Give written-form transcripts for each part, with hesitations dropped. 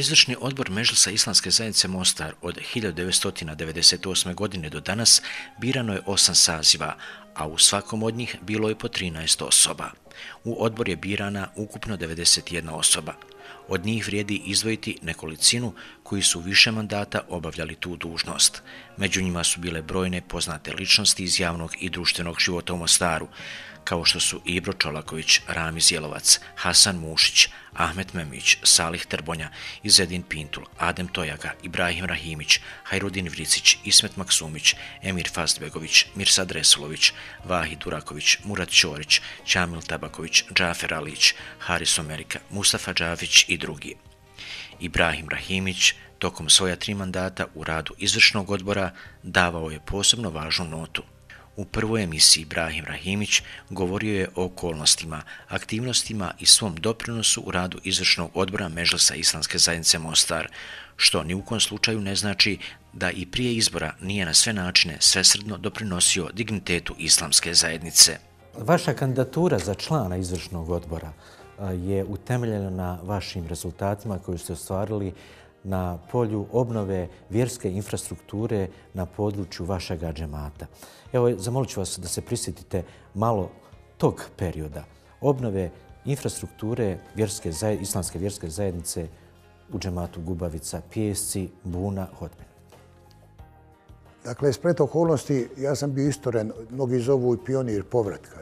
Izvršni odbor Medžlisa Islamske zajednice Mostar od 1998. godine do danas birano je 8 saziva, a u svakom od njih bilo je po 13 osoba. U odbor je birana ukupno 91 osoba. Od njih vrijedi izdvojiti nekolicinu koji su više mandata obavljali tu dužnost. Među njima su bile brojne poznate ličnosti iz javnog i društvenog života u Mostaru, kao što su Ibro Čolaković, Ramiz Jelovac, Hasan Mušić, Ahmet Memić, Salih Trbonja, Izedin Pintul, Adem Tojaga, Ibrahim Rahimić, Hajrudin Vricić, Ismet Maksumić, Emir Fazbegović, Mirsad Resulović, Vahid Duraković, Murat Ćorić, Čamil Tabaković, Džafer Alić, Haris Omerika, Mustafa Džafić i drugi. Ibrahim Rahimić tokom svoja 3 mandata u radu izvršnog odbora davao je posebno važnu notu. U prvoj emisiji Ibrahim Rahimić govorio je o okolnostima, aktivnostima i svom doprinosu u radu izvršnog odbora Medžlisa Islamske zajednice Mostar, što ni u kom slučaju ne znači da i prije izbora nije na sve načine svesrdno doprinosio dignitetu Islamske zajednice. Vaša kandidatura za člana izvršnog odbora je utemeljena na vašim rezultatima koje ste ostvarili na polju obnove vjerske infrastrukture na području vašega džemata. Evo, zamolit ću vas da se prisjetite malo tog perioda obnove infrastrukture Islamske vjerske zajednice u džematu Gubavica, Pijesci, Buna, Hodmen. Dakle, splet okolnosti, ja sam bio istoren, mnogi zovu i pionir povratka,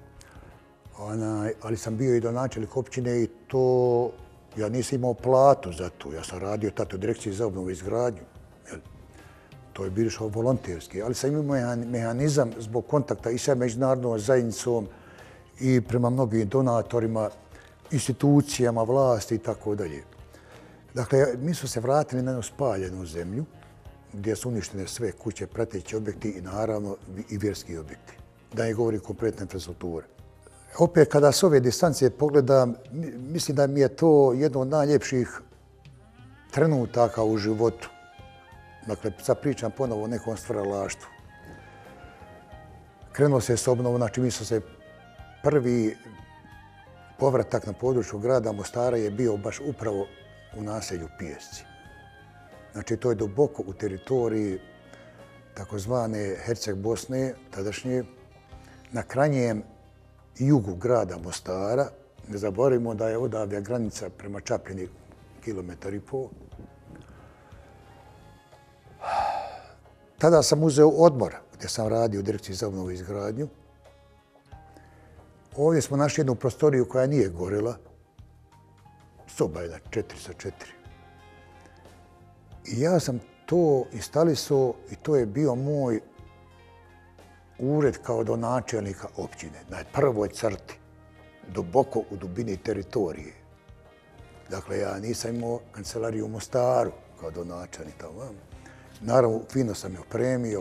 ali sam bio i donačelnik općine i to ja nisam imao platu za to. Ja sam radio tato u direkciji za obnovu i izgradnju. To je bilo što volonterski, ali sam imao mehanizam zbog kontakta i sa međunarodnom zajednicom i prema mnogim donatorima, institucijama, vlasti i tako dalje. Dakle, mi smo se vratili na jednu spaljenu zemlju gdje su uništene sve kuće, prateći objekti i naravno i vjerski objekti. Da ne govorim kompletne infrastrukture. Opet, kada s ove distance pogledam, mislim da mi je to jedno od najljepših trenutaka u životu. Dakle, sad pričam ponovo o nekom stvaralaštvu. Krenuo se s obnovom, znači mi smo se prvi povratak na području grada Mostara je bio baš upravo u naselju Pijesci. Znači, to je duboko u teritoriji takozvane Herceg Bosne, tadašnje, na krajnjem jugu grada Mostara. Ne zaboravimo da je odavde granica prema Čapljini 1,5 km. Tada sam uzeo odmor gdje sam radio u direkciji za obnovu i izgradnju. Ovdje smo našli jednu prostoriju koja nije gorila. Soba je 4x4. I ja sam to instalisao i to je bio moj ured kao donačelnika općine, na prvoj crti, duboko u dubini teritorije. Dakle, ja nisam imao kancelariju u Mostaru kao donačelnik tamo. Naravno, fino sam je opremio.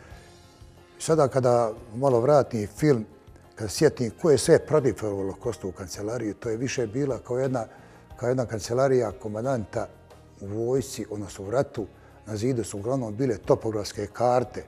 Sada kada malo vratim film, kada sjetim ko je sve prodifovalo kostu u kancelariju, to je više bila kao jedna kancelarija komandanta u vojsci, odnosno u ratu. Na zidu su uglavnom bile topografske karte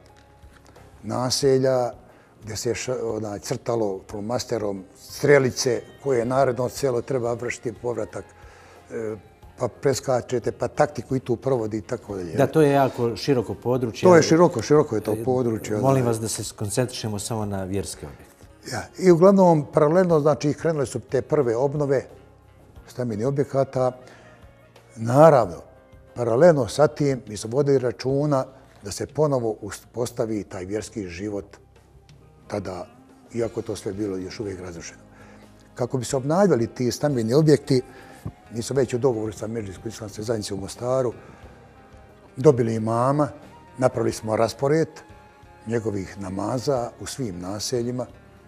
naselja gdje se crtalo flomasterom strelice koje naredno selo treba vršiti povratak, pa preskačete, pa taktiku i tu provodi i tako dalje. Da, to je jako široko područje. To je široko je to područje. Molim vas da se koncentrišemo samo na vjerske objekte. Ja, i uglavnom, paralelno, znači, krenule su te prve obnove stambenih objekata. Naravno, paralelno sa tim mi smo vodili računa da se ponovo uspostavi taj vjerski život tada, iako to sve bilo još uvijek razrušeno. Kako bi se obnavljali ti stambeni objekti, mi smo već u dogovoru sa Medžliskom Islamske zajednice u Mostaru dobili imama, napravili smo raspored njegovih namaza u svim naseljima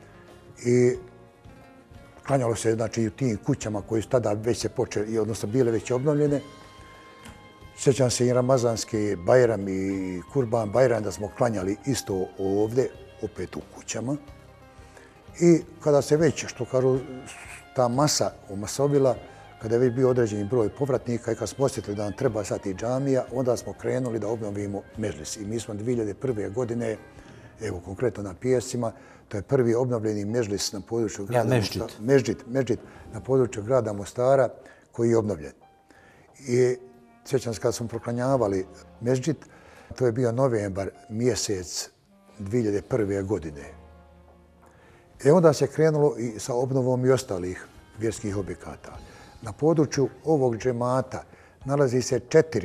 i klanjalo se, znači, u tim kućama koje su tada već se počeli, odnosno bile već obnovljene. Sjećam se i Ramazanski Bajram i Kurban Bajram da smo klanjali isto ovdje, opet u kućama. I kada se već, što kažu, ta masa omasovila, kada je već bio određeni broj povratnika i kad smo osjetili da nam treba sad i džamija, onda smo krenuli da obnovimo Medžlis. I mi smo 2001. godine, evo konkretno na Pijescima, to je prvi obnovljeni Medžlis na području grada Mostara. Medžid na području grada Mostara koji je obnovljen. I sjećam se kada smo proklanjavali mezđid, to je bio novembar mjesec 2001. godine. Onda se krenulo i sa obnovom i ostalih vjerskih objekata. Na području ovog džemata nalazi se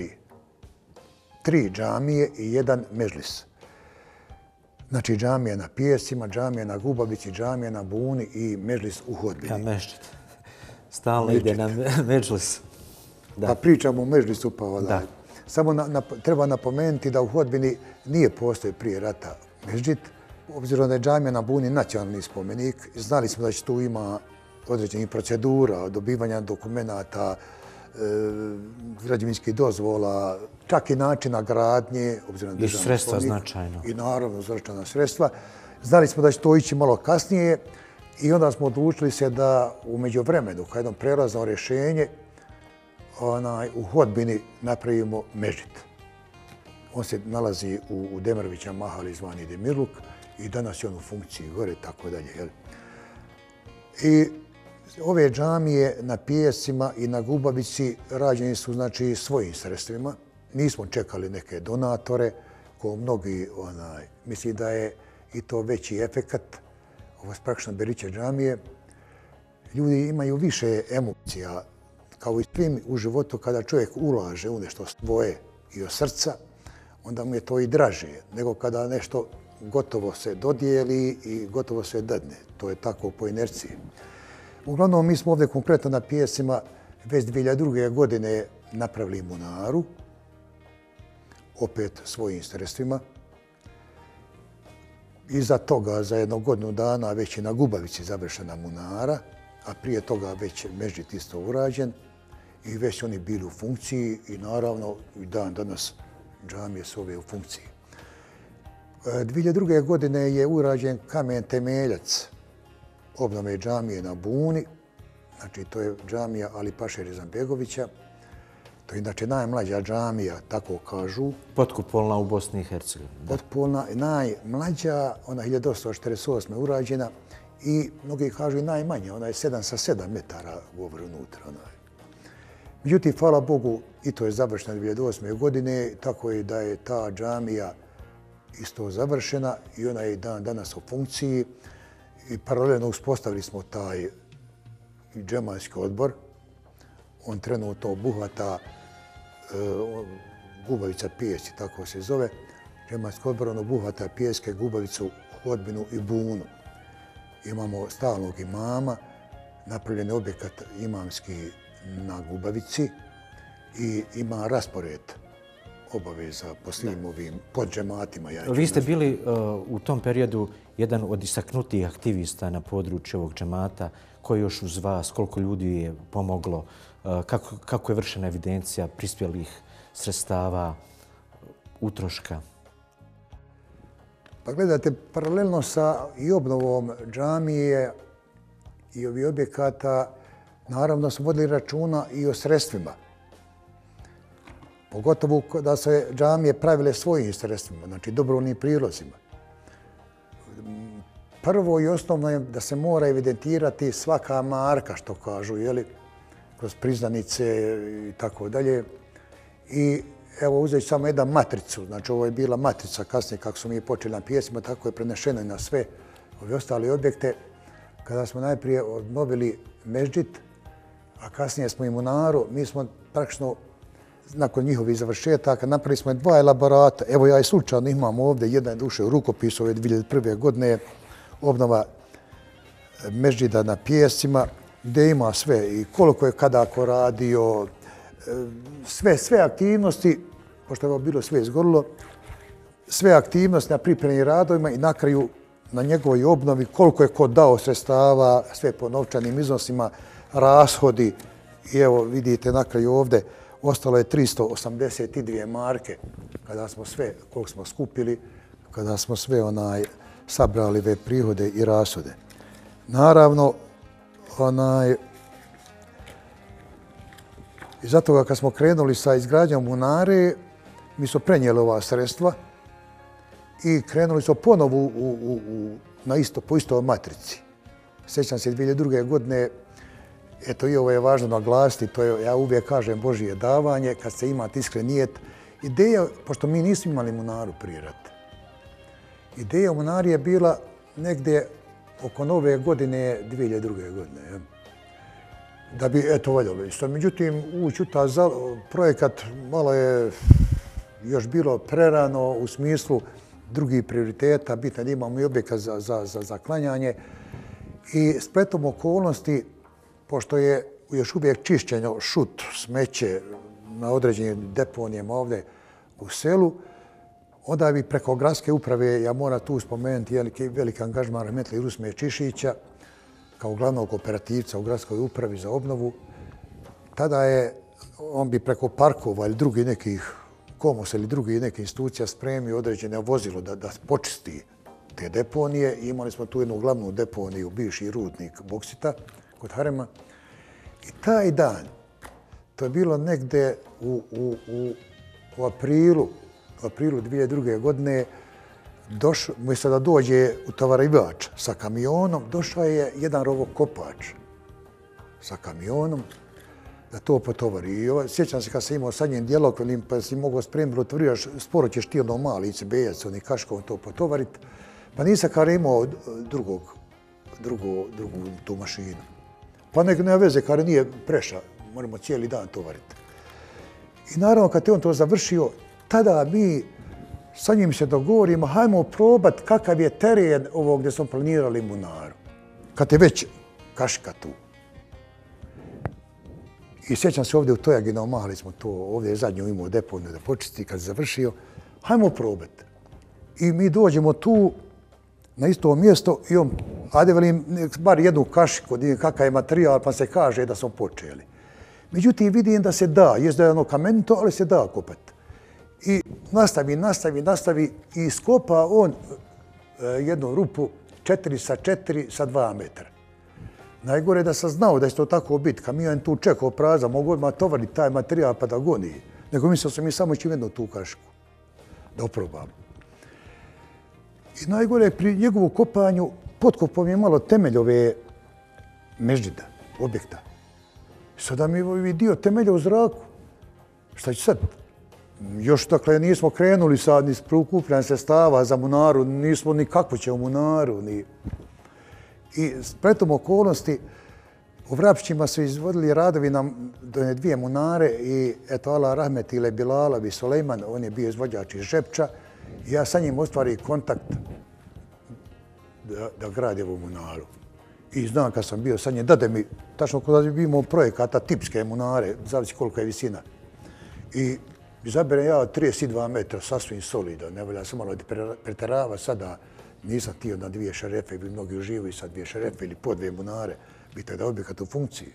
3 džamije i 1 mežlis. Znači džamija na Pijescima, džamija na Gubavici, džamija na Buni i mežlis u Hodbini. Ja mezđid. Stalno ide na mežlis. Pa pričamo o mežlisu, pa da. Samo treba napomenuti da u Hodbini nije postoji prije rata mezđid. Obzirom da je džamija na Buni nacionalni spomenik, znali smo da će tu ima određenih procedura, dobivanja dokumenata, građevinskih dozvola, čak i načina gradnje, obzirom da je državni spomenik. I sredstva značajno. I naravno značajna sredstva. Znali smo da će to ići malo kasnije i onda smo odlučili se da u međuvremenu, kao jedno prelazno rješenje, u Hodbini napravimo mezđid. On se nalazi u Demirvića mahali zvani Demirluk i danas je on u funkciji gore, tako dalje. I ove džamije na Pijescima i na Gubavici rađeni su znači svojim sredstvima. Nismo čekali neke donatore, ko mnogi misli da je i to veći efekat. Ovo je praktično Beriće džamije. Ljudi imaju više emocija, kao i svim u životu kada čovjek ulaže u nešto svoje i od srca, onda mu je to i draže nego kada nešto gotovo se dodijeli i gotovo se dadne. To je tako po inerciji. Uglavnom, mi smo ovdje konkretno na Pijescima već 2002. godine napravili munaru, opet svojim sredstvima. Iza toga, za 1 godinu dana, već je na Gubavici završena munara, a prije toga već mezđid isto urađen i već oni bili u funkciji i naravno i dan danas džamije su ove u funkciji. 2002. godine je urađen kamen temeljac obnove džamije na Buni. Znači, to je džamija Ali Paše Rizambegovića. To je inače najmlađa džamija, tako kažu. Potkupolna u Bosni i Hercegovini. Potkupolna, najmlađa, ona 1848. urađena i mnogi kažu i najmanja, ona je 7 sa 7 metara govori unutra. Međutim, hvala Bogu, i to je završeno 2008. godine, tako je da je ta džamija isto završena i ona je dan danas u funkciji. I paralelno uspostavili smo taj džematski odbor. On trenutno obuhvata Gubavica Pijesci, tako se zove. Džematski odbor on obuhvata Pijeske, Gubavicu, Hodbinu i Bunu. Imamo stalnog imama, napravljen je objekat imamski na Gubavici i ima raspored obaveza po svim ovim poddžematima. Vi ste bili u tom periodu jedan od istaknutijih aktivista na području ovog džemata. Ko je još uz vas? Koliko ljudi je pomoglo? Kako je vršena evidencija prispjelih sredstava, utroška? Pa gledajte, paralelno sa i obnovom džamije i ovih objekata, naravno smo vodili računa i o sredstvima. Pogotovo da se džamije pravile svojim sredstvima, znači dobrovoljnim prilozima. Prvo i osnovno je da se mora evidentirati svaka marka, što kažu, kroz priznanice i tako dalje. I evo uzeti samo jedan matricu, znači ovo je bila matrica kasnije kako smo mi počeli na Pijescima, tako je prenešeno i na sve ove ostale objekte. Kada smo najprije obnovili mezđid, a kasnije smo i munaru, mi smo praktično nakon njihovih završetaka napravili smo 2 elaborata. Evo ja i slučajno imam ovdje, jedna je duše u rukopisu ove 2001. godine, obnova mezđida na Pijescima, gdje ima sve i koliko je kada ko radio, sve aktivnosti, pošto je ovo bilo sve izgorilo, sve aktivnosti na pripremnim radovima i na kraju na njegovoj obnovi, koliko je ko dao sredstava, sve po novčanim iznosima, rashodi. I evo vidite na kraju ovdje, ostalo je 382 marke kada smo sve, koliko smo skupili, kada smo sve sabrali ove prihode i rashode. Naravno, i zato kad smo krenuli sa izgradnjom munare, mi smo prenijeli ova sredstva i krenuli smo ponovo po istoj matrici. Sjećam se 2002. godine eto i ovo je važno naglasiti, to je, ja uvijek kažem, Božje davanje, kad se imate iskren nijet. Ideja, pošto mi nismo imali munaru prije rata, ideja u munari je bila negdje oko nove godine, 2002. godine. Ja. Da bi, eto, valjalo isto. Međutim, ući u ta projekat malo je još bilo prerano u smislu drugih prioriteta, bitno da imamo i objekat za klanjanje. I spletom okolnosti, pošto je još uvijek čišćenje, šut, smeće na određenim deponijama ovdje u selu, onda bi preko gradske uprave, ja moram tu spomenuti veliki angažman rahmetli Rusme Čišića kao glavnog operativca u gradskoj upravi za obnovu. Tada je, on bi preko parkova ili drugih nekih Komos ili drugih nekih institucija spremio određene vozilo da počisti te deponije. I imali smo tu jednu glavnu deponiju, bivši rudnik Boksita kod Harema. I taj dan, to je bilo negde u aprilu 2002. godine, umjesto da dođe utovarivač sa kamionom, došao je jedan rovokopač sa kamionom da to potovari. Sjećam se kad sam imao sa njim dijalog, pa si mogao spremiti, otvoriš, sporo ćeš ti ono mali ICB-jac, oni kaškom to potovariti, pa nisam kada imao drugu tu mašinu. Pa nema veze, kada nije preša, moramo cijeli dan tovariti. I naravno, kad je on to završio, tada mi sa njim se dogovorimo, hajmo probati kakav je teren ovo gdje smo planirali munaru. Kad je već kaška tu. I sjećam se ovdje u Tojaginu, mahali smo to, ovdje je zadnju imao deponiju da počisti, kad je završio, hajmo probati. I mi dođemo tu na isto mjesto i on, ajde velim, bar jednu kašiku, kakav je materijal, pa se kaže da smo počeli. Međutim, vidim da se da, jest da je ono kamenito, ali se da kopati. I nastavi i iskopa on jednu rupu 4x4 sa 2 metra. Najgore je da sam znao da će to tako biti. Kamion tu čekao prazan, mogu odmah tovariti taj materijal pa da goni. Nego mislio sam mi samo ću jednu tu kašku da oprobam. I najgore je pri njegovu kopanju potkopao je malo temelj ove mežđida, objekta. Sada mi je vidio temelja u zraku. Šta će sad? Još, dakle, nismo krenuli sad ni s prikupljanjem sredstava za munaru, nismo ni kako će u munaru. I spletom okolnosti u Vrapčićima su izvodili radovi na dvije munare i eto, Allah rahmet ile Bilalav i Sulejman, on je bio izvođač iz Žepča. I ja sa njim ostvari kontakt da gradi ovu munaru. I znam kad sam bio sa njim, dade mi, tačno kada bi imao projekata tipske munare, zavisi koliko je visina. I izaberem ja 32 metra, sasvim solidan, ne volja sam malo preterava, sada nisam htio na 2 šerefe, bi mnogi uživaju sa 2 šerefe ili po 2 munare, bitno je da objekat u funkciji.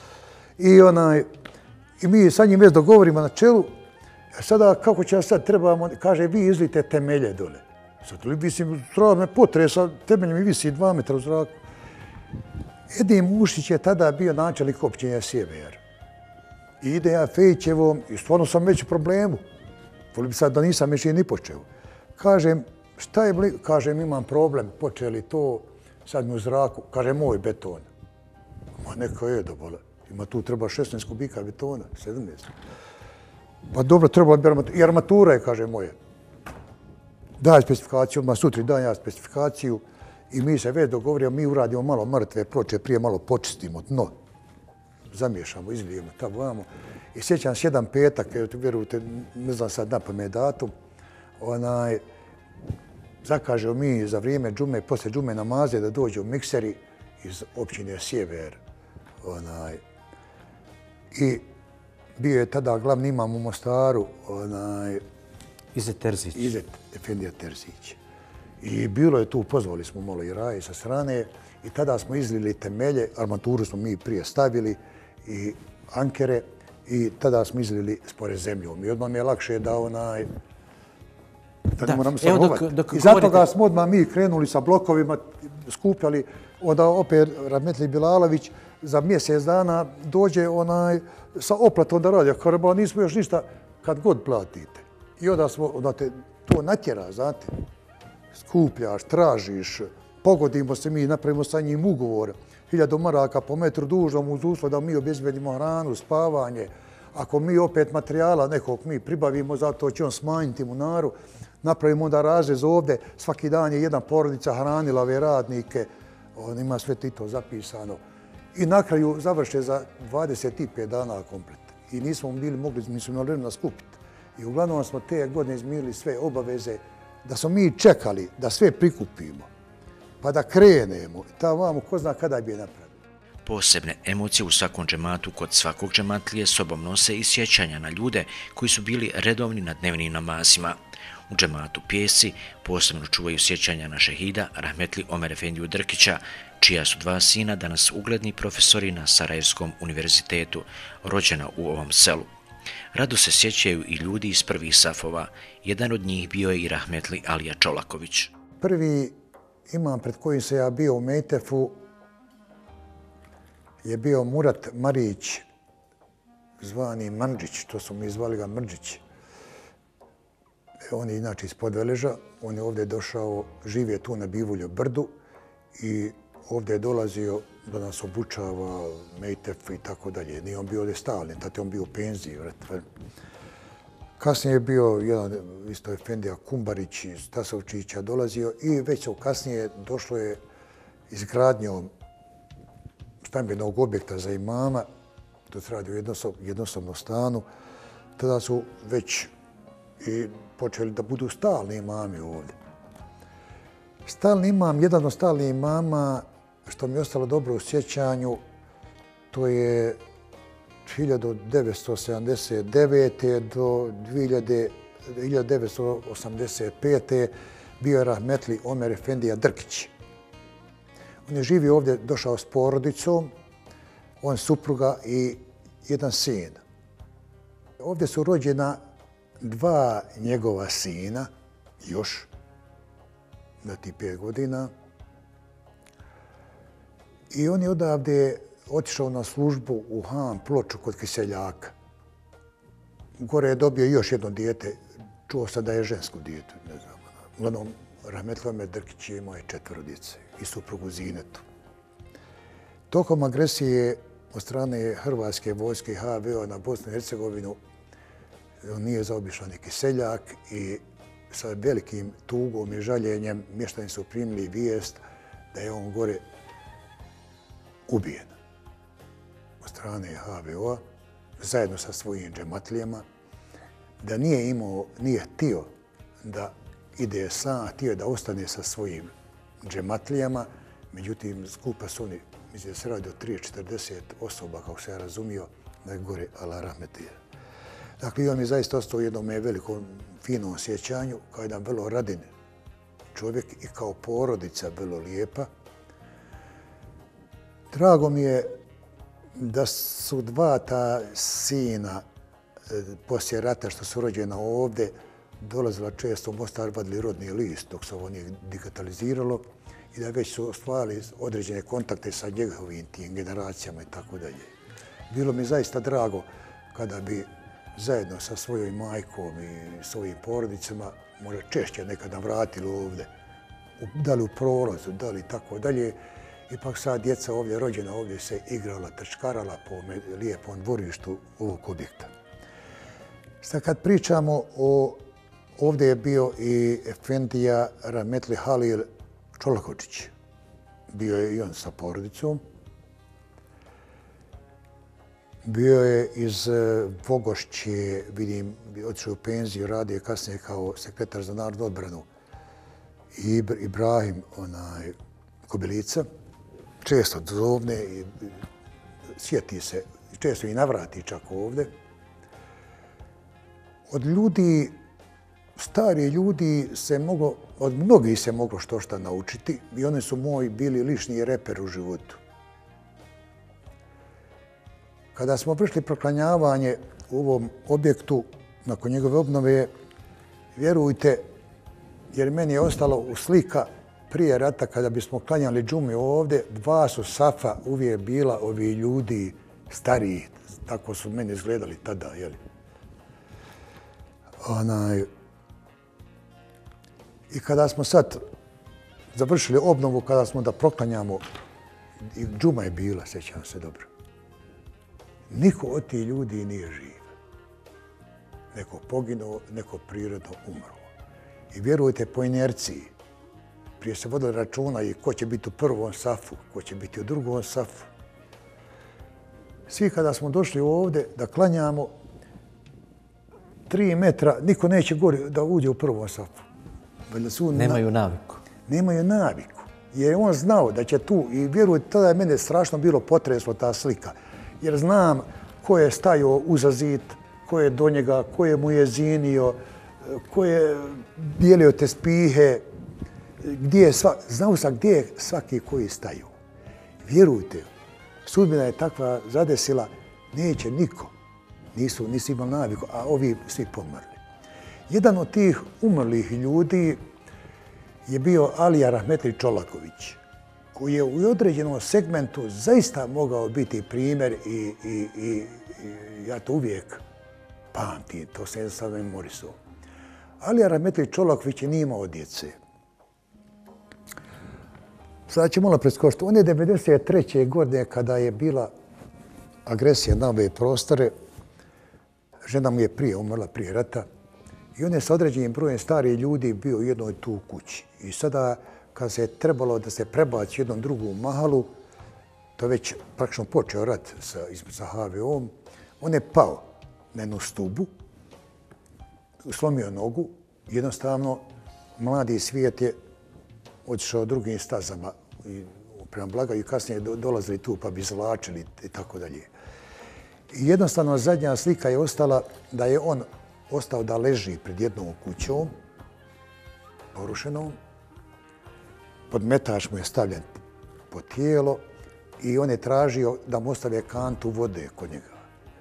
I mi sa njim već dogovorimo na čelu, sada kako će sad trebamo, kaže vi izlite temelje dole. Sad li visim, me potresa, temelj mi visi 2 metra u zraku. Edim Ušić je tada bio načelnik općine Sjever. I ide ja Fejićevom i stvarno sam već u problemu. Volio bi sad da nisam još ni počeo. Kažem, šta je blizu? Kažem, imam problem, počeli to, sad mi u zraku. Kaže, moj beton. Ma neka je da bole. Ima tu treba 16 kubika betona, 17. Pa dobro, trebalo bi armatura. I armatura je, kaže, moje. Daj specifikaciju, odmah sutri dan ja specifikaciju. I mi se već dogovorimo, mi uradimo malo mrtve ploče, prije malo počistimo dno. Zamiješamo, izlijemo, tamo vamo. I sjećam se jedan petak, vjerujte, ne znam sad napamet datum, zakažemo mi za vrijeme džume, poslije džume namaze da dođu mikseri iz općine Sjever. I bio je tada glavni imam u Mostaru, Izet Terzić. Izet Efendija Terzić. I bilo je tu, pozvali smo malo i raje sa strane i tada smo izlili temelje, armaturu smo mi prije stavili i ankere i tada smo izlili spore zemljom. I odmah mi je lakše da da ne moramo samovati. I zato ga smo odmah mi krenuli sa blokovima, skupljali, onda opet rahmetli Bilalović za mjesec dana dođe sa oplatom da radi. Kao nismo još ništa kad god platite. I onda te to natjera, znate. Skupljaš, tražiš, pogodimo se mi, napravimo sa njim ugovor, 1000 maraka po metru dužnom uz uslov da mi obezbedimo hranu, spavanje. Ako mi opet materijala nekog mi pribavimo, zato će on smanjiti munaru, napravimo onda razrez ovdje, svaki dan je jedna porodica hranila ove radnike, on ima sve to zapisano. I na kraju završe za 25 dana komplet. I nismo bili mogli, nismo imali vremena skupiti. I uglavnom smo te godine izmirili sve obaveze, da smo mi čekali da sve prikupimo, pa da krenemo. Ta vamo, ko zna kada bi je napravili. Posebne emocije u svakom džematu kod svakog džematlije sobom nose i sjećanja na ljude koji su bili redovni na dnevnim namazima. U džematu Pjesci posebno čuvaju sjećanja na šehida rahmetli Omer Efendiju Drkića, čija su 2 sina danas ugledni profesori na Sarajevskom univerzitetu, rođena u ovom selu. Rado se sjećaju i ljudi iz prvih safova. Jedan od njih bio je i rahmetli Alija Čolaković. Prvi imam pred kojim se ja bio u Mejtefu je bio Murat Marić, zvani Mandžić, to su mi zvali ga Mrđić. On je inače iz Podveleža, on je ovdje došao, živio tu na Bivulju brdu i ovdje je dolazio da nas obučava, Mejtef i tako dalje. Nije on bio ovdje stalni, tada je on bio u penziji. Kasnije je bio jedan isto Efendija Kumbarić iz Tasovčića dolazio i već kasnije došlo je izgradnjom stambenog objekta za imama, to se radi u jednosobnom stanu, tada su već i počeli da budu stalni imami ovdje. Stalni imam, jedan od stalnih imama, što mi je ostalo dobro u sjećanju, to je 1979. do 1985. bio je rahmetli Omer Efendija Drkić. On je živio ovdje, došao s porodicom, on supruga i jedan sin. Ovdje su rođena 2 njegova sina, još, na tih 5 godina. I on je odavde otišao na službu u Han Ploču kod Kiseljaka. Gore je dobio još jedno dijete, čuo sam da je žensko dijete, ne znam. Uglavnom, rahmetli Omer Drkić je imao 4 djece i suprugu Zinetu. Tokom agresije od strane Hrvatske vojske HVO na Bosnu i Hercegovinu on nije zaobišao ni Kiseljak i sa velikim tugom i žaljenjem mještani su primili vijest da je on gore ubijen od strane HVO-a zajedno sa svojim džematlijama, da nije htio da ide sam, htio da ostane sa svojim džematlijama, međutim skupa su oni, mislim da se radi o 30-40 osoba, kako se ja razumio, da je gore Allah rahmetije. Dakle, on je zaista ostao u jednom velikom, finom sjećanju, kao jedan vrlo radin čovjek i kao porodica vrlo lijepa. Drago mi je da su 2 ta sina poslije rata što su rođena ovdje, dolazila često u Mostar, vadili rodni list dok se ovo nije digitaliziralo i da već su ostvarili određene kontakte sa njegovim tim generacijama i tako dalje. Bilo mi zaista drago kada bi zajedno sa svojoj majkom i svojim porodicama možda češće nekada vratili ovdje, da li u prolazu, da li tako dalje. Ipak sad djeca ovdje rođena, ovdje se igrala, trčkarala po lijepom dvorištu ovog objekta. Sad kad pričamo o... Ovdje je bio i Efendija rahmetli Halil Čolaković. Bio je i on sa porodicom. Bio je iz Vogošće, vidim, otišao u penziju, radio kasnije kao sekretar za narodnu odbranu. Ibrahim Kobilica, često zovne i sjeti se, često i navrati čak ovdje. Od ljudi, stari ljudi od mnogih se moglo što naučiti i oni su moji bili lični reper u životu. Kada smo vršili proklanjavanje u ovom objektu, nakon njegove obnove, vjerujte, jer meni je ostalo u slika prije rata kada bismo klanjali džumi ovdje, 2 su safa uvijek bila ovi ljudi stariji, tako su meni izgledali tada, jeli. I kada smo sad završili obnovu, kada smo da proklanjamo, i džuma je bila, sjećam se dobro. Niko od tih ljudi nije živ. Neko poginuo, neko prirodno umro. I vjerujte, po inerciji, prije se vodili računa i ko će biti u prvom safu, ko će biti u drugom safu. Svi kada smo došli ovdje da klanjamo 3 metra, niko neće gore da uđe u prvom safu. Nemaju naviku. Nemaju naviku. Jer on znao da će tu, i vjerujte, tada je mene strašno bilo potreslo ta slika. Jer znam ko je stajao uza zid, ko je do njega, ko je mu jezinio, ko je dijelio te spihe, znao sam gdje je svaki koji staju. Vjerujte, sudbina je takva zadesila, neće niko. Nisu imali naviku, a ovi svi pomrli. Jedan od tih umrlih ljudi je bio Alija Rahmetli Čolaković, koji je u određenom segmentu zaista mogao biti primjer i ja to uvijek pamtim, to se jednostavno memorisao. Alija Rahmetli Čolaković nije imao djece. Sada ću malo preskočiti. On je 1993. godine, kada je bila agresija na ove prostore, žena mu je prije umrla, prije rata, i on je sa određenim brojem starih ljudi bio u jednoj tu kući. I sada, kad se je trebalo da se prebaci u jednom drugom mahalu, to je već praktično počeo rat sa HVO-om, on je pao na jednu stubu, slomio nogu, jednostavno mladi svijet je otišao drugim stazama prema Blagaju i kasnije dolazili tu pa bi izvlačili i tako dalje. I jednostavno zadnja slika je ostala da je on ostao da leži pred jednom kućom, porušenom, podmetač mu je stavljen po tijelo i on je tražio da mu ostave kantu vode kod njega.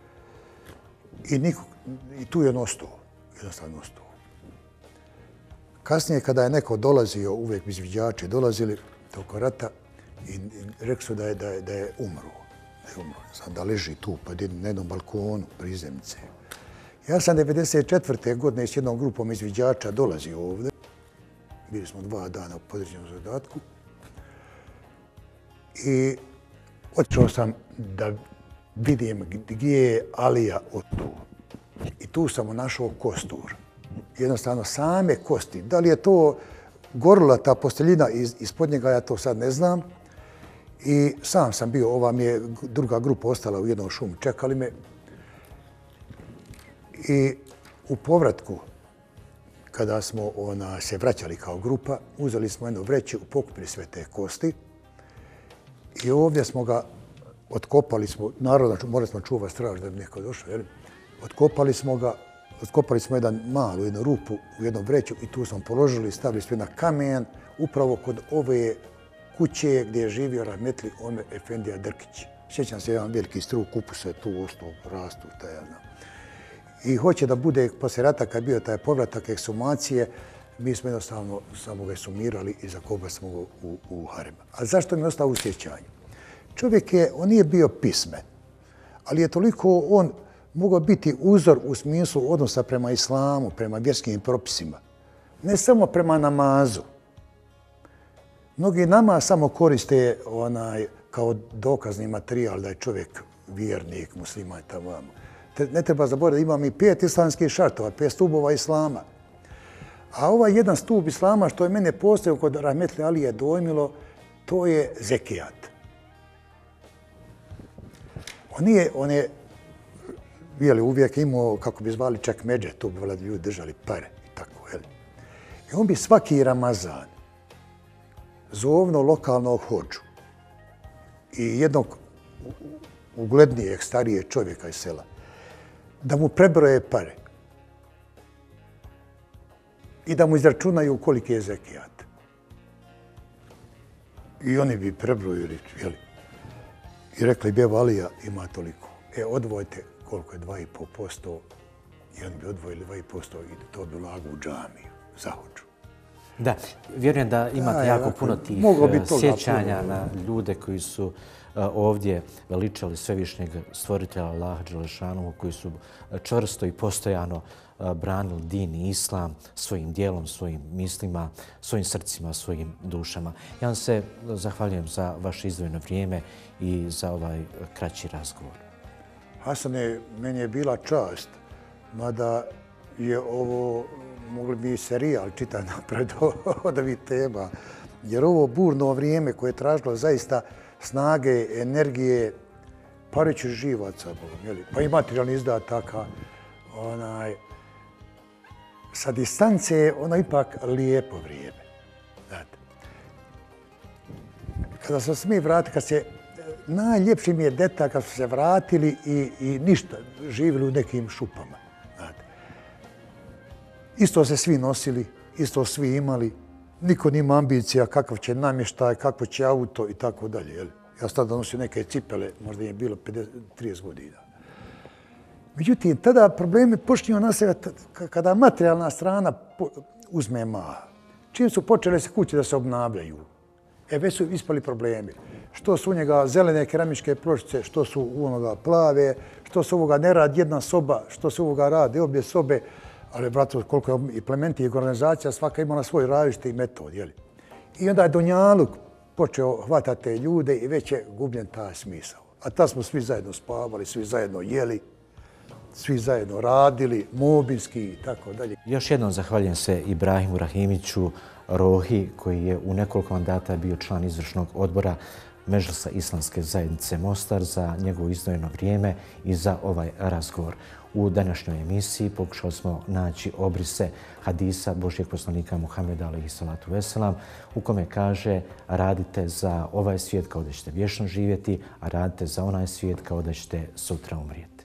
I tu je on ostao, jednostavno ostao. Kasnije, kada je neko dolazio, uvijek izviđači dolazili toko rata i rekli su da je umro. Sad da leži tu na jednom balkonu prizemnice. Ja sam 1994. godine s jednom grupom izviđača dolazio ovdje. Bili smo 2 dana u podređenom zadatku. I otišao sam da vidim gdje je Alija od tu. I tu sam mu našao kostur. Jednostavno same kosti. Da li je to gorila ta posteljina ispod njega, ja to sad ne znam. I sam sam bio, ova mi je druga grupa ostala u jednom šumu, čekali me. I u povratku, kada smo se vraćali kao grupa, uzeli smo jednu vreću, pokupili sve te kosti i ovdje smo ga otkopali, naravno morali smo čuvati straž da bi neko došao, otkopali smo jednu rupu u jednu vreću i tu smo položili, stavili sve na kamen, upravo kod ove kuće gdje je živio Rahmetli Omer Efendija Drkić. Sjećam se, jedan veliki struk, kupuse tu ostao, rastu, taj ja znam. I hoće da bude, poslije rata kad je bio taj povratak ekshumacije, mi smo jednostavno samo ga sumirali i zakopali smo ga u harem. A zašto mi je ostao u sjećanju? Čovjek on nije bio pismen, ali je toliko on mogao biti uzor u smislu odnosa prema islamu, prema vjerskim propisima. Ne samo prema namazu. Mnogi namaz samo koriste kao dokazni materijal da je čovjek vjernik, musliman i tamo. Ne treba zaboraviti, ima mi 5 islamskih šartova, 5 stubova islama. A ovaj jedan stup islama što je mene postavio kod Rahmetli Alije dojmilo, to je zekijat. On je uvijek imao, kako bi zvali, čak međe, tu bi ljudi držali pare i tako. I on bi svaki Ramazan zovno lokalnog hođu i jednog uglednijeg, starijeg čovjeka iz sela, da mu prebroje pare i da mu izračunaju koliki je zekijat. I oni bi prebrojili, i rekli bi, evo Alija ima toliko. Odvojite koliko je 2,5% i oni bi odvojili 2,5% i to bi ulago u džamiju, za hođu. Da, vjerujem da imate jako puno tih sjećanja na ljude koji su ovdje veličali svevišnjeg stvoritelja Allaha Đelešanohu, koji su čvrsto i postojano branili din i islam svojim dijelom, svojim mislima, svojim srcima, svojim dušama. Ja vam se zahvaljujem za vaše izdvojeno vrijeme i za ovaj kraći razgovor. Hasane, meni je bila čast, mada je ovo, mogli bi serijal čitati napred od ovih tema, jer ovo burno vrijeme koje je tražilo zaista snage, energije, pa reći živaca, pa i materijalni izdataka, sa distance je ono ipak lijepo vrijeme. Kada smo se mi vratili, najljepši mi je detalj kad su se vratili i ništa, živjeli u nekim šupama. Isto se svi nosili, isto svi imali, niko nima ambicija kakav će namještaj, kakvo će auto i tako dalje. Ja sam tada nosio neke cipele, možda je bilo 30 godina. Međutim, tada problemi počinju nastaviti kada materijalna strana uzme maha. Čim su počele se kuće da se obnavljaju, već su ispali problemi. Što su u njega zelene keramičke pločice, što su u onoga plave, što se ovoga ne radi jedna soba, što se ovoga radi obje sobe, ali, brato, koliko je implementih organizacija, svaka imala svoj različiti metod. I onda je Dunjaluk počeo hvatati te ljude i već je gubljen taj smisao. A tad smo svi zajedno spavali, svi zajedno jeli, svi zajedno radili, mobilski i tako dalje. Još jednom zahvaljujem se Ibrahimu Rahimiću Rohi, koji je u nekoliko mandata bio član izvršnog odbora Medžlisa Islamske zajednice Mostar, za njegovo izdvojeno vrijeme i za ovaj razgovor. U današnjoj emisiji pokušali smo naći obrise hadisa Božijeg poslanika Muhameda alejhi salatu veselam, u kome kaže: radite za ovaj svijet kao da ćete vječno živjeti, a radite za onaj svijet kao da ćete sutra umrijeti.